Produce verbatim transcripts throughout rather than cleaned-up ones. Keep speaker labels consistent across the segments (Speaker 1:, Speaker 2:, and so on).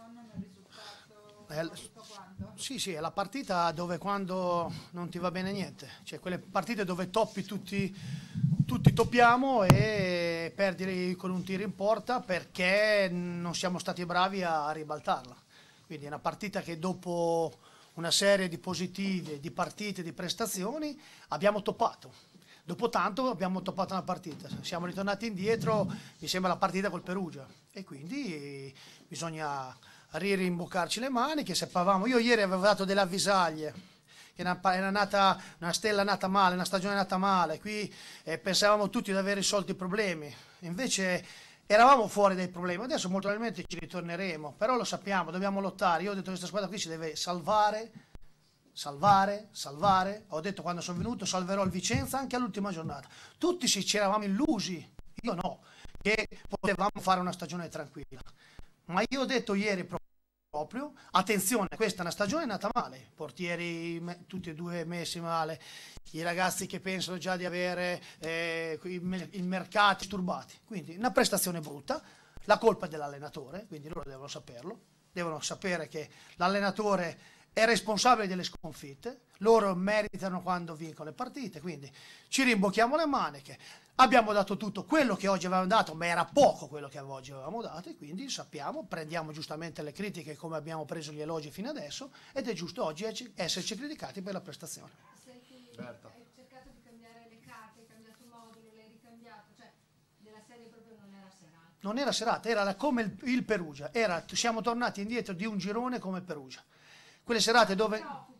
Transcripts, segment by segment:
Speaker 1: Eh, sì, sì, è la partita dove quando non ti va bene niente, cioè quelle partite dove toppi tutti, tutti toppiamo e perdi con un tiro in porta perché non siamo stati bravi a ribaltarla. Quindi è una partita che dopo una serie di positive, di partite, di prestazioni abbiamo toppato. Dopo tanto abbiamo toppato una partita, siamo ritornati indietro, mi sembra la partita col Perugia e quindi bisogna rimboccarci le maniche, seppavamo, io ieri avevo dato delle avvisaglie, che era, era nata una stella nata male, una stagione nata male, qui eh, pensavamo tutti di aver risolto i problemi, invece eravamo fuori dai problemi, adesso molto probabilmente ci ritorneremo, però lo sappiamo, dobbiamo lottare, io ho detto che questa squadra qui si deve salvare, salvare, salvare, ho detto quando sono venuto salverò il Vicenza anche all'ultima giornata, tutti ci eravamo illusi, io no, che potevamo fare una stagione tranquilla, ma io ho detto ieri proprio, attenzione, questa è una stagione nata male, portieri me, tutti e due messi male, i ragazzi che pensano già di avere eh, il, il mercato disturbati, quindi una prestazione brutta, la colpa è dell'allenatore, quindi loro devono saperlo, devono sapere che l'allenatore è responsabile delle sconfitte, loro meritano quando vincono le partite, quindi ci rimbocchiamo le maniche, abbiamo dato tutto quello che oggi avevamo dato, ma era poco quello che oggi avevamo dato e quindi sappiamo, prendiamo giustamente le critiche come abbiamo preso gli elogi fino adesso ed è giusto oggi esserci criticati per la prestazione.
Speaker 2: Senti, Berta. Hai cercato di cambiare le carte, hai cambiato modulo, l'hai ricambiato, cioè della serie proprio non era serata.
Speaker 1: Non era serata, era la, come il, il Perugia, era, siamo tornati indietro di un girone come Perugia. Quelle serate dove...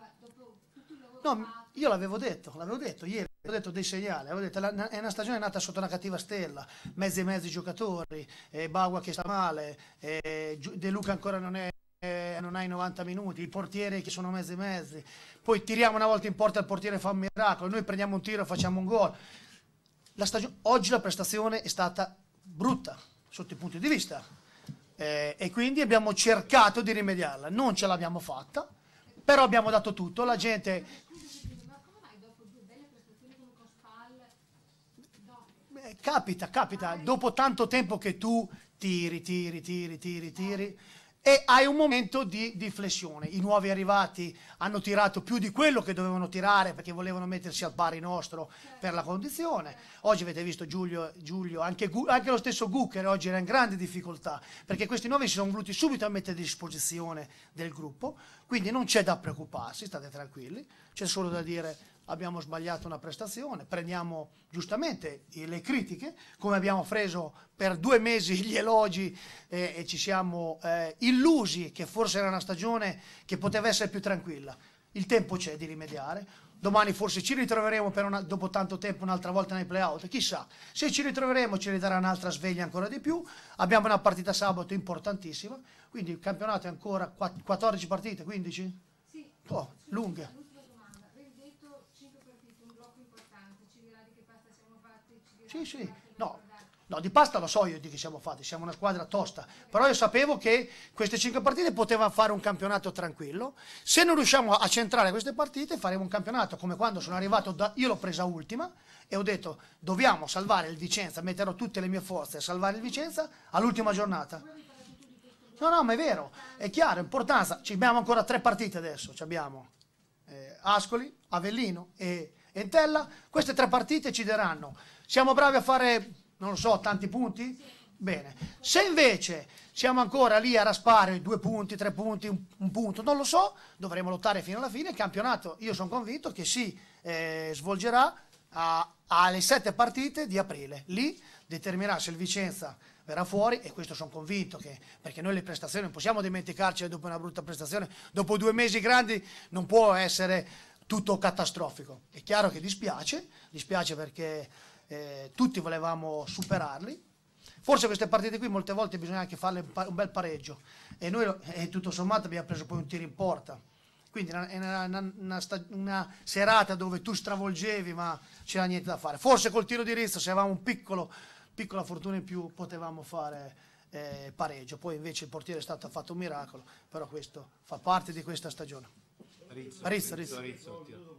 Speaker 1: No, io l'avevo detto, l'avevo detto ieri, avevo detto dei segnali, avevo detto la, è una stagione nata sotto una cattiva stella, mezzi e mezzi giocatori, eh, Bagua che sta male, eh, De Luca ancora non, è, eh, non ha i novanta minuti, i portieri che sono mezzi e mezzi, poi tiriamo una volta in porta, il portiere fa un miracolo, noi prendiamo un tiro e facciamo un gol. La stagione, oggi la prestazione è stata brutta sotto i punti di vista. Eh, e quindi abbiamo cercato di rimediarla, non ce l'abbiamo fatta, però abbiamo dato tutto, la gente...
Speaker 2: Ma come mai dopo due belle prestazioni come con Spal,
Speaker 1: eh, capita, capita, dopo tanto tempo che tu tiri, tiri, tiri, tiri, tiri, e hai un momento di, di flessione, i nuovi arrivati hanno tirato più di quello che dovevano tirare perché volevano mettersi al pari nostro per la condizione, oggi avete visto Giulio, Giulio anche, anche lo stesso Gucker oggi era in grande difficoltà perché questi nuovi si sono voluti subito a mettere a disposizione del gruppo, quindi non c'è da preoccuparsi, state tranquilli, c'è solo da dire abbiamo sbagliato una prestazione, prendiamo giustamente le critiche, come abbiamo preso per due mesi gli elogi eh, e ci siamo eh, illusi che forse era una stagione che poteva essere più tranquilla. Il tempo c'è di rimediare, domani forse ci ritroveremo per una, dopo tanto tempo un'altra volta nei play-out, chissà, se ci ritroveremo ci ridarà un'altra sveglia ancora di più, abbiamo una partita sabato importantissima, quindi il campionato è ancora quattordici partite, quindici?
Speaker 2: Sì.
Speaker 1: Oh, lunghe. Sì, sì, no, no, di pasta lo so io di che siamo fatti, siamo una squadra tosta, però io sapevo che queste cinque partite potevano fare un campionato tranquillo, se non riusciamo a centrare queste partite faremo un campionato come quando sono arrivato, da, io l'ho presa ultima e ho detto dobbiamo salvare il Vicenza, metterò tutte le mie forze a salvare il Vicenza all'ultima giornata. No, no, ma è vero, è chiaro, importanza, ci abbiamo ancora tre partite adesso, ci abbiamo eh, Ascoli, Avellino e Entella, queste tre partite ci daranno. Siamo bravi a fare, non lo so, tanti punti? Bene. Se invece siamo ancora lì a raspare due punti, tre punti, un, un punto, non lo so, dovremo lottare fino alla fine. Il campionato, io sono convinto che si eh, svolgerà a, alle sette partite di aprile. Lì determinerà se il Vicenza verrà fuori e questo sono convinto che, perché noi le prestazioni non possiamo dimenticarci dopo una brutta prestazione, dopo due mesi grandi non può essere tutto catastrofico. È chiaro che dispiace, dispiace perché eh, tutti volevamo superarli, forse queste partite qui molte volte bisogna anche farle un bel pareggio e noi eh, tutto sommato abbiamo preso poi un tiro in porta, quindi è una, una, una, una serata dove tu stravolgevi ma c'era niente da fare, forse col tiro di Rizzo se avevamo un piccolo piccola fortuna in più potevamo fare eh, pareggio, poi invece il portiere è stato ha fatto un miracolo, però questo fa parte di questa stagione.
Speaker 3: Rizzo,
Speaker 1: Rizzo,
Speaker 3: Rizzo,
Speaker 1: Rizzo.
Speaker 3: Rizzo.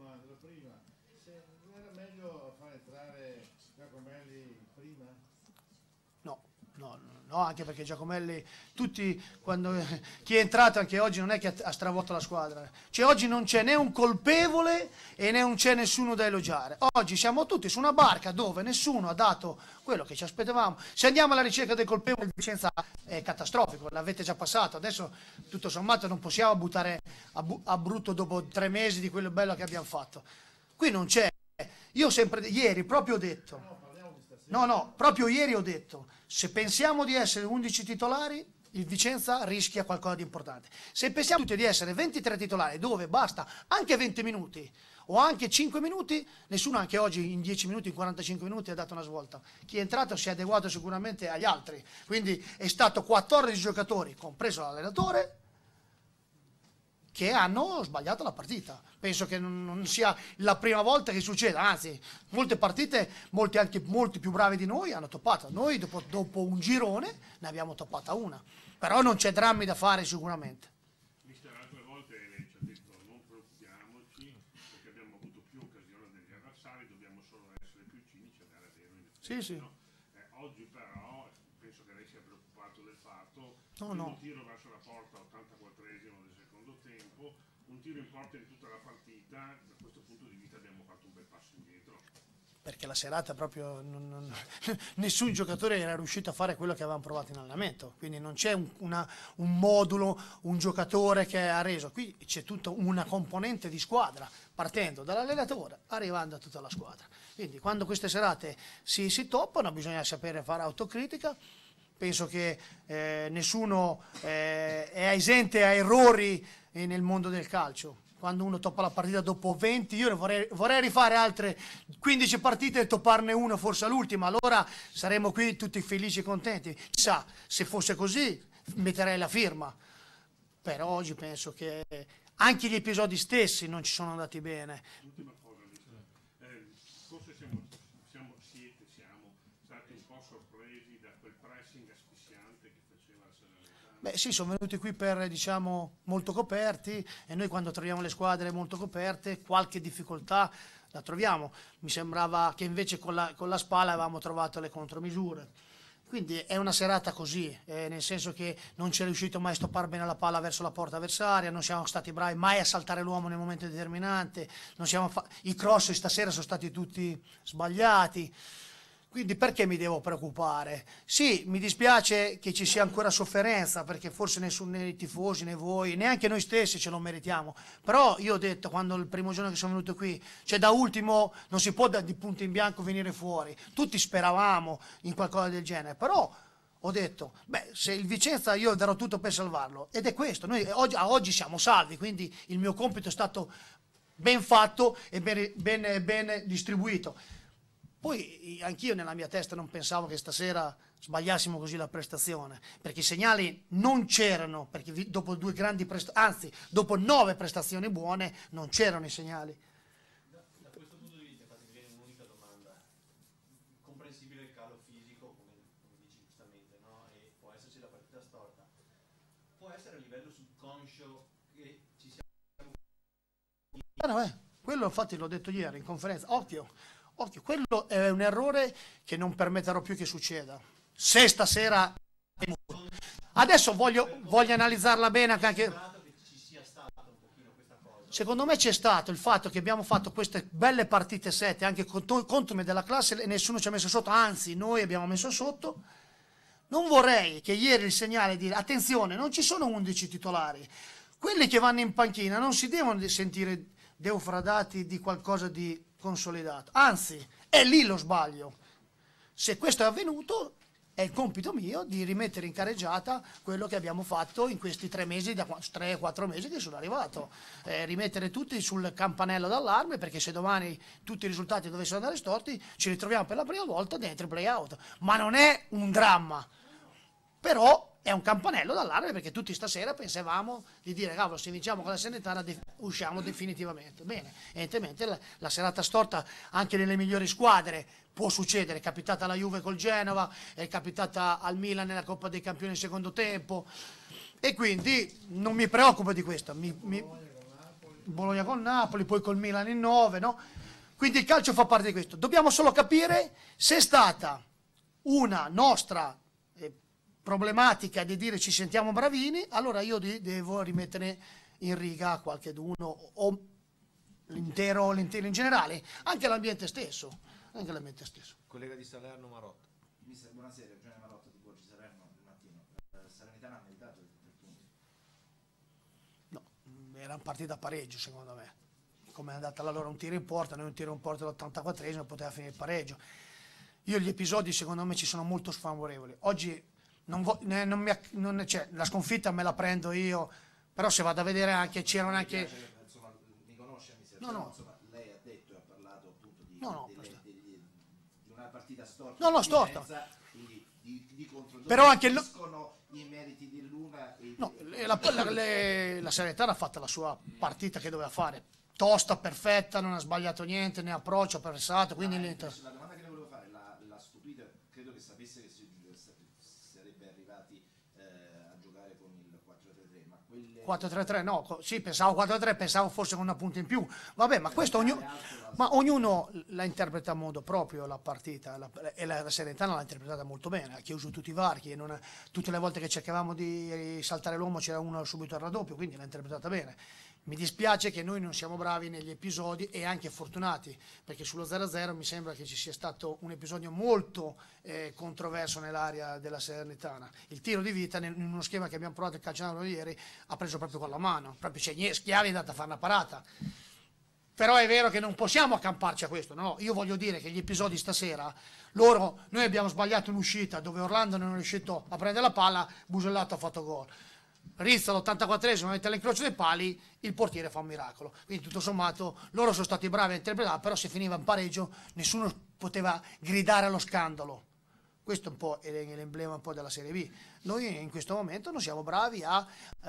Speaker 4: Non era meglio far entrare Giacomelli prima?
Speaker 1: No, no, no, anche perché Giacomelli, tutti, quando, chi è entrato anche oggi non è che ha stravolto la squadra, cioè oggi non c'è né un colpevole e né non c'è nessuno da elogiare, oggi siamo tutti su una barca dove nessuno ha dato quello che ci aspettavamo. Se andiamo alla ricerca del colpevole, il Vicenza è catastrofico, l'avete già passato, adesso tutto sommato non possiamo buttare a, bu a brutto dopo tre mesi di quello bello che abbiamo fatto, qui non c'è. Io sempre, ieri proprio ho detto, no no, proprio ieri ho detto, se pensiamo di essere undici titolari, il Vicenza rischia qualcosa di importante. Se pensiamo tutti di essere ventitré titolari, dove basta anche venti minuti o anche cinque minuti, nessuno anche oggi in dieci minuti, in quarantacinque minuti ha dato una svolta. Chi è entrato si è adeguato sicuramente agli altri, quindi è stato quattordici giocatori, compreso l'allenatore, che hanno sbagliato la partita. Penso che non sia la prima volta che succede, anzi, molte partite, molti anche molti più bravi di noi hanno toppato. Noi dopo, dopo un girone ne abbiamo toppata una, però non c'è drammi da fare sicuramente.
Speaker 3: Mister, altre volte lei ci ha detto non preoccupiamoci perché abbiamo avuto più occasioni degli avversari, dobbiamo solo essere più cinici e andare a zero in effetti,
Speaker 1: sì, sì.
Speaker 3: no? eh, oggi però penso che lei sia preoccupato del fatto
Speaker 1: no,
Speaker 3: di
Speaker 1: no.
Speaker 3: un tiro verso la porta ottantaquattresimo del secondo tempo, un tiro in porta di tutta la partita, da questo punto di vista abbiamo fatto un bel passo indietro.
Speaker 1: Perché la serata proprio non, non, nessun giocatore era riuscito a fare quello che avevamo provato in allenamento, quindi non c'è un, un modulo, un giocatore che ha reso, qui c'è tutta una componente di squadra, partendo dall'allenatore, arrivando a tutta la squadra. Quindi quando queste serate si, si toppano bisogna sapere fare autocritica. Penso che eh, nessuno eh, è esente a errori eh, nel mondo del calcio. Quando uno toppa la partita dopo venti, io vorrei, vorrei rifare altre quindici partite e topparne una forse all'ultima, allora saremmo qui tutti felici e contenti. Chissà, se fosse così metterei la firma, però oggi penso che anche gli episodi stessi non ci sono andati bene.
Speaker 3: L'ultima cosa, eh, forse siamo, siamo, siete, siamo stati un po' sorpresi da quel pressing asfissiante che faceva la Salernitana.
Speaker 1: Beh sì, sono venuti qui per, diciamo, molto coperti e noi quando troviamo le squadre molto coperte qualche difficoltà la troviamo. Mi sembrava che invece con la, con la Spal avevamo trovato le contromisure. Quindi è una serata così, eh, nel senso che non ci è riuscito mai a stoppare bene la palla verso la porta avversaria, non siamo stati bravi mai a saltare l'uomo nel momento determinante, non siamo i cross stasera sono stati tutti sbagliati. Quindi perché mi devo preoccupare? Sì, mi dispiace che ci sia ancora sofferenza, perché forse nessuno, né i tifosi, né voi, neanche noi stessi ce lo meritiamo. Però io ho detto, quando il primo giorno che sono venuto qui, cioè da ultimo non si può da, di punto in bianco venire fuori. Tutti speravamo in qualcosa del genere, però ho detto, beh, se il Vicenza io darò tutto per salvarlo. Ed è questo, noi oggi, a oggi siamo salvi, quindi il mio compito è stato ben fatto e ben, ben, ben distribuito. Poi anch'io nella mia testa non pensavo che stasera sbagliassimo così la prestazione, perché i segnali non c'erano, perché dopo due grandi prestazioni, anzi dopo nove prestazioni buone non c'erano i segnali.
Speaker 4: Da, da questo punto di vista infatti mi viene un'unica domanda, comprensibile il calo fisico come, come dici giustamente, no? E può esserci la partita storta, può essere a livello subconscio che ci siamo...
Speaker 1: Ah, no, eh, quello infatti l'ho detto ieri in conferenza, occhio. Occhio, quello è un errore che non permetterò più che succeda. Se stasera... Adesso voglio, voglio analizzarla bene anche... Secondo me c'è stato il fatto che abbiamo fatto queste belle partite sette anche contro me della classe e nessuno ci ha messo sotto, anzi noi abbiamo messo sotto. Non vorrei che ieri il segnale di attenzione, non ci sono undici titolari. Quelli che vanno in panchina non si devono sentire defraudati di qualcosa di consolidato, anzi è lì lo sbaglio. Se questo è avvenuto è il compito mio di rimettere in carreggiata quello che abbiamo fatto in questi tre mesi, da tre quattro mesi che sono arrivato, eh, rimettere tutti sul campanello d'allarme, perché se domani tutti i risultati dovessero andare storti ci ritroviamo per la prima volta dentro il play-out, ma non è un dramma, però è un campanello d'allarme, perché tutti stasera pensavamo di dire cavolo, se vinciamo con la Salernitana usciamo definitivamente. Bene, evidentemente la, la serata storta anche nelle migliori squadre può succedere, è capitata alla Juve col Genova, è capitata al Milan nella Coppa dei Campioni in secondo tempo e quindi non mi preoccupo di questo. Mi, mi, Bologna con Napoli, poi col Milan in nove, no? Quindi il calcio fa parte di questo. Dobbiamo solo capire se è stata una nostra eh, problematica di dire ci sentiamo bravini, allora io di, devo rimettere in riga qualcheduno o l'intero, l'intero in generale, anche l'ambiente stesso, anche l'ambiente stesso.
Speaker 5: Collega di Salerno Marotta.
Speaker 6: Mister, buonasera, Giovanni Marotta di Borgi Salerno del mattino. La Salernitana ha meritato i tre punti?
Speaker 1: No, era una partita a pareggio secondo me. Come è andata allora un tiro in porta, noi un tiro in porta all'ottantaquattresimo poteva finire il pareggio. Io gli episodi secondo me ci sono molto sfavorevoli. Oggi non vo- ne- non mi, non, cioè, la sconfitta me la prendo io, però se vado a vedere anche c'erano anche...
Speaker 6: Piace, insomma, mi conosce, Mister,
Speaker 1: No, no.
Speaker 6: insomma, lei ha detto e ha parlato appunto di,
Speaker 1: No, no,
Speaker 6: delle-
Speaker 1: questo-
Speaker 6: degli- di una partita storta.
Speaker 1: No, no,
Speaker 6: di
Speaker 1: storta.
Speaker 6: Vicenza, quindi di, di contro
Speaker 1: Però anche il-
Speaker 6: capiscono i meriti dell'una e
Speaker 1: No, le- la, la, le- la Salernitana ha fatto la sua partita che doveva fare, tosta, perfetta, non ha sbagliato niente, ne ha approccio, ha pressato, quindi
Speaker 6: Ah,
Speaker 1: l'Inter...
Speaker 6: la domanda che le volevo fare, la, la stupita, credo che sapesse che si sarebbe arrivati eh, a giocare con il quattro tre tre, ma quelle...
Speaker 1: quattro tre tre, no, co- sì, pensavo quattro tre, pensavo forse con una punta in più. Vabbè, ma questo ognuno, ma ognuno la interpreta a modo proprio la partita, la- e la, la Salernitana l'ha interpretata molto bene, ha chiuso tutti i varchi, e non ha- tutte le volte che cercavamo di saltare l'uomo c'era uno subito al raddoppio, quindi l'ha interpretata bene. Mi dispiace che noi non siamo bravi negli episodi e anche fortunati, perché sullo zero a zero mi sembra che ci sia stato un episodio molto eh, controverso nell'area della Salernitana. Il tiro di vita, nel- in uno schema che abbiamo provato a calciare ieri, ha preso proprio con la mano, proprio c'è nie- Schiavi è andato a fare una parata. Però è vero che non possiamo accamparci a questo, no? Io voglio dire che gli episodi stasera, loro, noi abbiamo sbagliato un'uscita dove Orlando non è riuscito a prendere la palla, Busellato ha fatto gol. Rizzo all'ottantaquattresimo mette all'incrocio dei pali, il portiere fa un miracolo. Quindi tutto sommato loro sono stati bravi a interpretare, però se finiva in pareggio nessuno poteva gridare allo scandalo. Questo è un po' è l'emblema un po' della Serie B. Noi in questo momento non siamo bravi a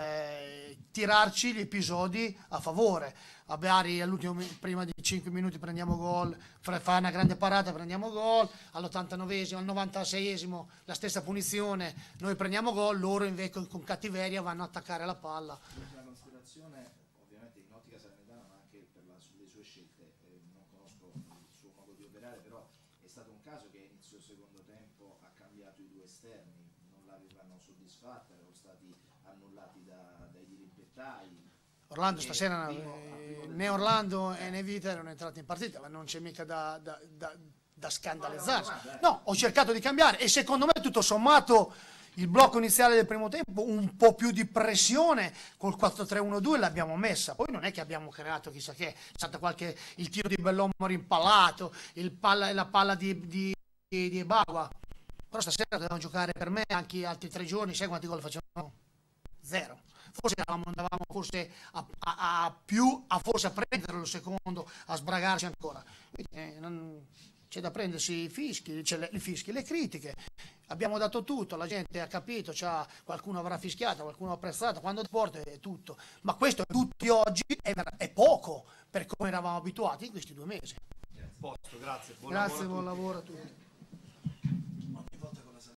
Speaker 1: eh, tirarci gli episodi a favore. A Bari all'ultimo mi- prima di cinque minuti prendiamo gol, fa fa una grande parata, prendiamo gol, all'ottantanovesimo, al novantaseiesimo la stessa punizione, noi prendiamo gol, loro invece con, con cattiveria vanno a attaccare la palla.
Speaker 6: L'ultima considerazione, ovviamente in ottica salernitana, ma anche per la- sulle sue scelte, eh, non conosco il suo modo di operare, però è stato un caso che a inizio secondo tempo ha cambiato i due esterni, non l'avevano soddisfatta, erano stati annullati da- dai dirimpettai.
Speaker 1: Orlando
Speaker 6: E
Speaker 1: stasera,
Speaker 6: primo-
Speaker 1: eh,
Speaker 6: a primo del
Speaker 1: né
Speaker 6: gioco-
Speaker 1: Orlando
Speaker 6: eh,
Speaker 1: e né Vita erano entrati in partita, ma non c'è mica da, da, da, da
Speaker 6: No, no,
Speaker 1: scandalizzarsi.
Speaker 6: guarda, eh.
Speaker 1: No, ho cercato di cambiare e secondo me tutto sommato il blocco iniziale del primo tempo, un po' più di pressione col quattro tre uno due l'abbiamo messa, poi non è che abbiamo creato chissà che, c'è stato qualche, il tiro di Bellomo rimpallato, il palla, la palla di, di, di, di Ebagua, però stasera dovevamo giocare per me anche altri tre giorni, sai quanti gol facevamo? Zero. Forse eravamo, andavamo forse a, a- a più, a forse a prenderlo il secondo, a sbragarci ancora. Quindi, eh, non- c'è da prendersi i fischi, cioè le, i fischi, le critiche. Abbiamo dato tutto, la gente ha capito, c'ha- qualcuno avrà fischiato, qualcuno ha apprezzato, quando porta è tutto. Ma questo tutti oggi è, ver- è poco per come eravamo abituati in questi due mesi.
Speaker 5: Posto, grazie. Buon
Speaker 1: Grazie,
Speaker 5: lavoro a
Speaker 1: buon
Speaker 5: tutti.
Speaker 1: lavoro a tutti.